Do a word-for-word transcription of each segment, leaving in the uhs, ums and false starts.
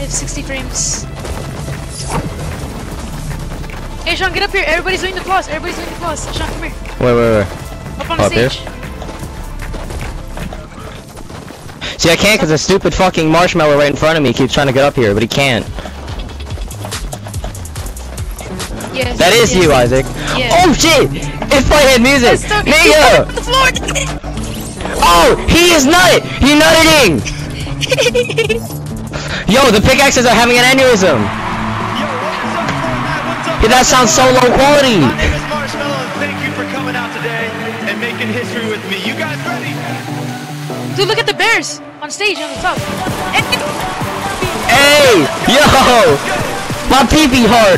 have sixty frames. Hey Sean, get up here. Everybody's doing the floss. Everybody's doing the floss. Sean, come here. Wait, wait, wait. Up on the Up stage. here? See, I can't because the stupid fucking marshmallow right in front of me keeps trying to get up here, but he can't. Yes. That is yes. you, Isaac. Yeah. Oh shit! It's playing music! Nigga! Oh! He is nut! He nutting! Yo, the pickaxes are having an aneurysm! Yeah, that sounds so low quality! My name is Marshmallow, and thank you for coming out today and making history with me. You guys ready? Dude, look at the bears on stage on the top. Hey! Yo! My pee-pee heart!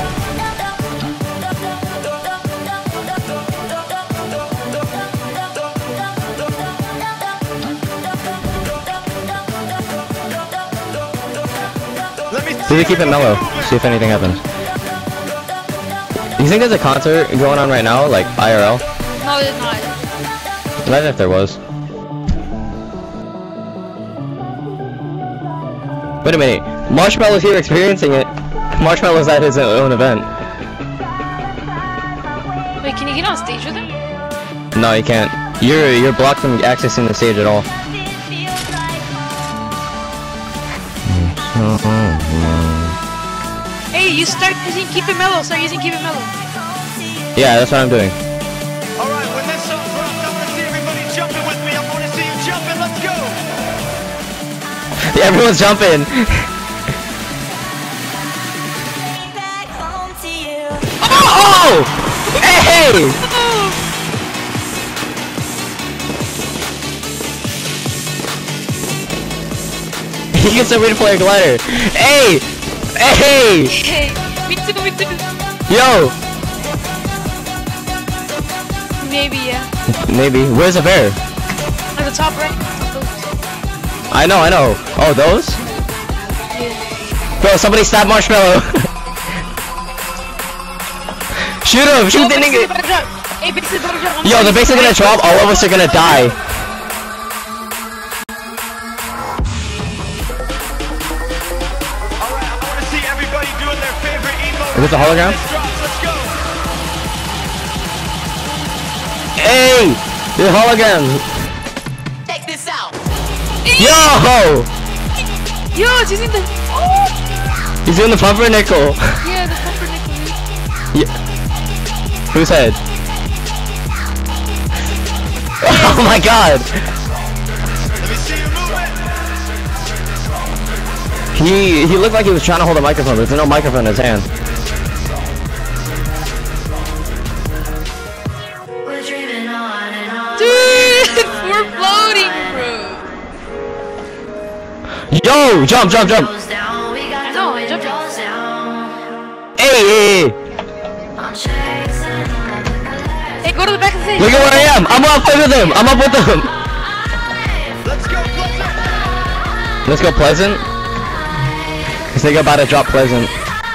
Do we keep it mellow? See if anything happens. You think there's a concert going on right now, like I R L? No, there's not. Imagine if there was. Wait a minute. Marshmallow's here experiencing it. Marshmallow's at his own event. Wait, can you get on stage with him? No, you can't. You're you're blocked from accessing the stage at all. Hey, you start using Keep It Mellow. Start using Keep It Mellow. Yeah, that's what I'm doing. Alright, when this song drops, I want to see everybody jumping with me. I want to see you jumping. Let's go! Yeah, everyone's jumping. Oh! Hey! He gets a way to play a glider. Hey! Hey! Hey, me too, me too. Yo! Maybe, yeah. Maybe. Where's the bear? At the top right. I know, I know. Oh, those? Yeah. Bro, somebody stab Marshmallow. Shoot him! Shoot Oh, the base is nigga! about to drop. Hey, base is about to drop. I'm Yo, the sorry. base is gonna drop. All of us are gonna die. Alright, I want to see everybody doing their favorite emo. Is this a hologram? This drops. Let's go! Hey! The hologram! Check this out. Yo! Yo, it's using the. Oh! He's doing the pumpernickel. Yeah, the pumpernickel. Yeah. Whose head? Oh my god! Let me see you moving! He he looked like he was trying to hold a microphone, but there's no microphone in his hand. Dude, we're floating, bro. Yo! Jump, jump, jump! I know, I'm jumping. Hey, hey, hey! Hey, go to the back of the stage. Look at where I am! I'm up with him! I'm up with him! Let's go, Pleasant! Let's go Pleasant. This nigga about to drop Pleasant.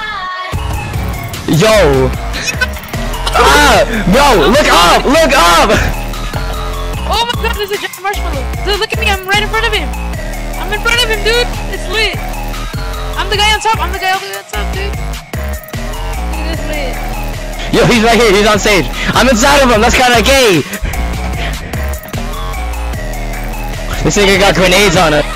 Yo! Ah! Bro! Look up! Look up! Oh my god, there's a giant marshmallow. Dude, look at me, I'm right in front of him. I'm in front of him, dude. It's lit. I'm the guy on top. I'm the guy all the way on top, dude. Look at this lit. Yo, he's right here. He's on stage. I'm inside of him. That's kind of gay. This nigga got grenades on him.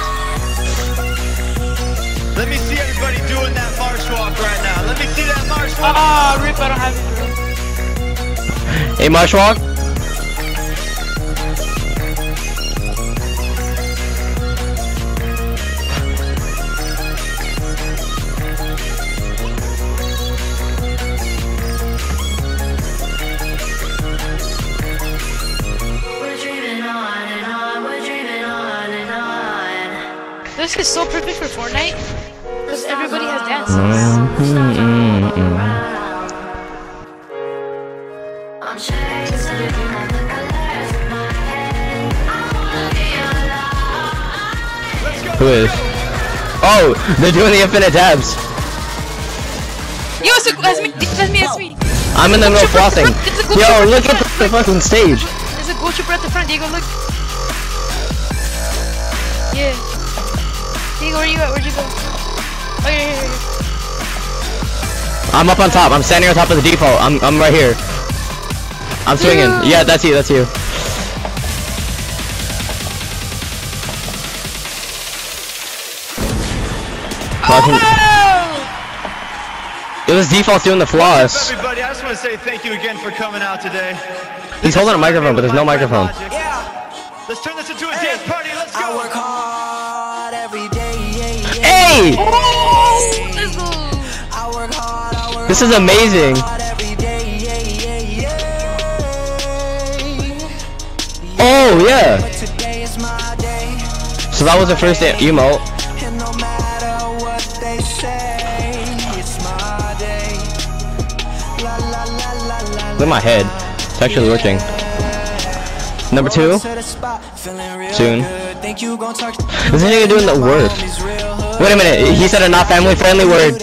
Let me see everybody doing that marsh walk right now. Let me see that marsh walk. Ah, rip, I don't have it. Hey, marsh walk. This is so perfect for Fortnite because everybody has dances. Who is? Oh, they're doing the infinite tabs. Yo, it's a, that's me, that's me, that's me. I'm in the middle of flossing. It's a good Yo, tripper. look at the fucking stage. There's a gold tripper at the front, Diego, look. Yeah. Diego, where you at? Where'd you go? Oh, yeah, here, here, here. I'm up on top. I'm standing on top of the default. I'm I'm right here. I'm swinging. Yeah, that's you. That's you. Oh! It was default doing the floss. Everybody, I just want to say thank you again for coming out today. He's holding a microphone, but there's no microphone. Let's turn this into a dance party. Let's I go. work hard every day. Hey! Oh! Let's go! I work hard. I work This is amazing. hard every day. Oh yeah. But today is my day. So that was the first emote. And no matter what they say, it's my day. La la la la la. Look at my head. It's actually working. Number two. Soon. This nigga doing the word. Wait a minute. He said a not family friendly word.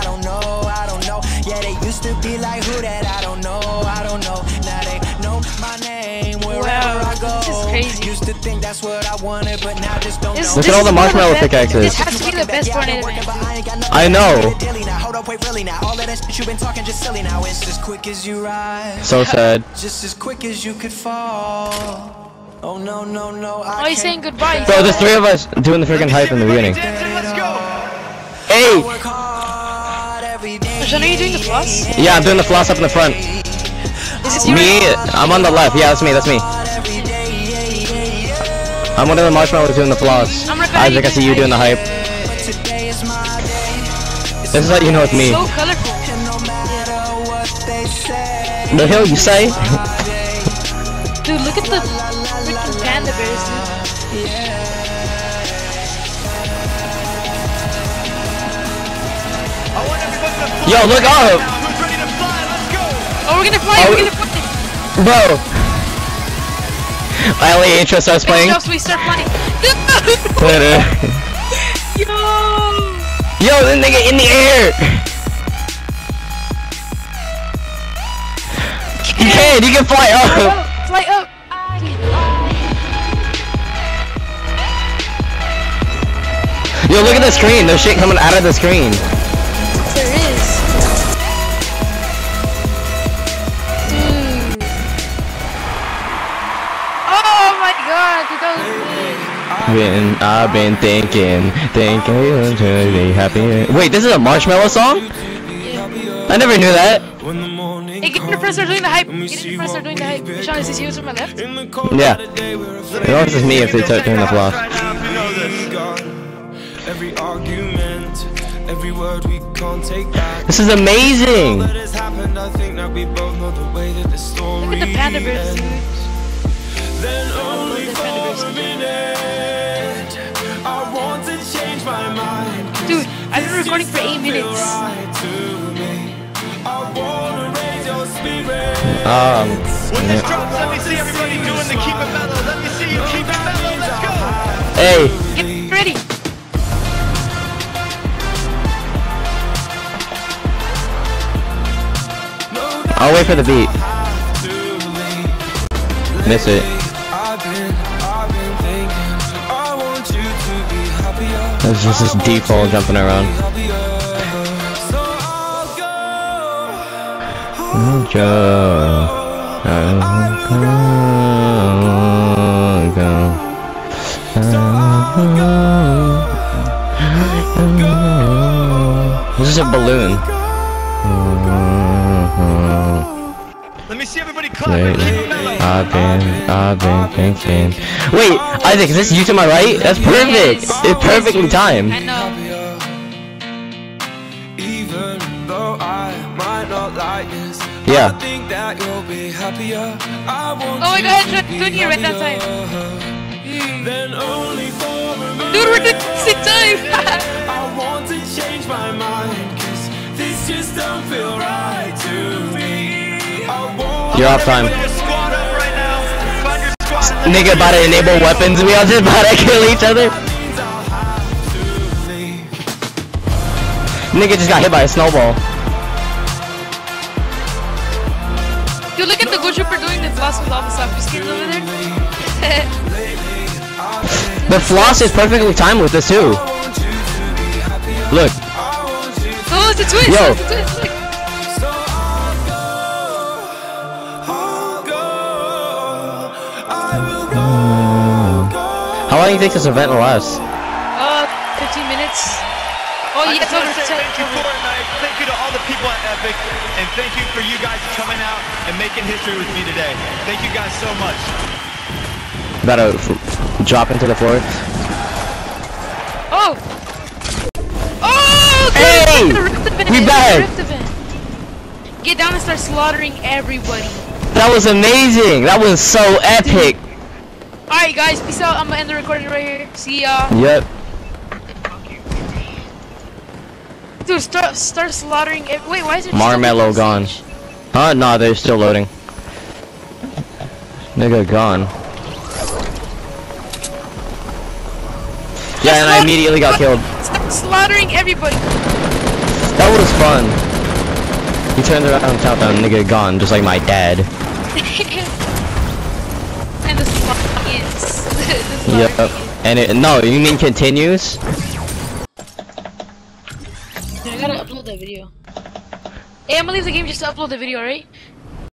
Wow, this is crazy. Used to think that's what I wanted, but now just don't This, know. Look this at all the is one of marshmallow best- pickaxes. This has to be the best tornado match. I know. Hold up, wait, really now. All of that shit you've been talking just silly now. It's as quick as you rise, So sad. just as quick as you could fall. Oh no, no, no. I Oh, he's saying goodbye. Bro, there's three of us doing the freaking hype in the beginning. Dancing, let's go. Hey! work hard every day. Sean, are you doing the floss? Yeah, I'm doing the floss up in the front. Is this you? Me, I'm on the left. Yeah, that's me. That's me. I'm one of the marshmallows doing the floss. I'm right behind Isaac, you I see you doing the hype. Today is my day. This is how you know it's me. So colorful. And no matter what they say, The hell you say? Dude, look at the freaking panda bears, dude. I want everybody to fly Yo, look right up. now. Who's ready to fly? Let's go. Oh, we're gonna fly, Oh, we're we- gonna fly. Bro! I only intro starts playing. Jobs, we start flying. Yo! Yo, the nigga in the air! You can, you can fly up! Oh, fly up. Yo, look at the screen, there's shit coming out of the screen. There is. Dude. Oh my god, dude, that was good. Been, I've been thinking, thinking we were to be happy. Wait, this is a Marshmallow song? I never knew that. Hey, get your friends are doing the hype. Get your friends are doing the hype. Sean, is this you to my left? Yeah. You know, this is me if they start doing the floss. Right now, if you know this. Every argument, every word we can't take back. This is amazing! That has happened, I think that we both know the way that the story Look at the panda bears, dude. ends. Then only the panda bears. for a minute, I want to change my mind. 'Cause Dude, I've been this recording for just eight don't feel minutes. right to me. I wanna raise your spirit. Um, When this drops, let me see everybody doing the keep it mellow. Let me see you keep it mellow. Let's go. hey, Get ready. I'll wait for the beat. Miss it. I've been, I've been thinking, I want you to be happier. It's just this default jumping around. So I'll go. Joe. This is a balloon. Let me see everybody clap. Keep it mellow. I've been, I've been thinking. Wait, Isaac, is this you to my right? That's perfect. It's perfectly timed. I know. Even though I might not like this, Yeah. I think that you'll be happier. I want Oh my you god, to Sean, be doing it right that time. happier. Then only for a minute, Dude, we're doing the same time. I want to change my mind, 'cause this just don't feel right to me. I want You're off time. Everybody just squad up right now. Find your squad and let's Nigga about to enable weapons. We all just about to kill each other. means I'll have to leave. Nigga just got hit by a snowball. Dude, look at the good trooper doing the floss with all the stuff. You see it over there? The floss is perfectly timed with this too. I want you Look. Oh, it's a twist. Yo. It's a twist. Look. So I'll go, I'll go, I will go, go. How long do you think this event will last? Uh, fifteen minutes. Oh, I yeah, just it's want over. to say It's thank you over. Fortnite. Thank you to all the people at Epic, and thank you for you guys coming out and making history with me today. Thank you guys so much. About to f drop into the floor. Oh! Oh! Hey! The rift event, We the back! rift event. Get down and start slaughtering everybody. That was amazing. That was so epic. Alright, guys, peace out. I'm gonna end the recording right here. See ya. Yep. Dude, start start slaughtering. Ev Wait, why is it Marmello gone. Huh? No, they're still loading. Nigga gone. Yeah, and I immediately got killed. Start slaughtering everybody. That was fun. He turned around and tapped on nigga gone, just like my dad. And the slaughter begins. The slaughter Yep. begins. And it, no, you mean continues? Dude, I gotta upload that video. Hey, I'm gonna leave the game just to upload the video, alright?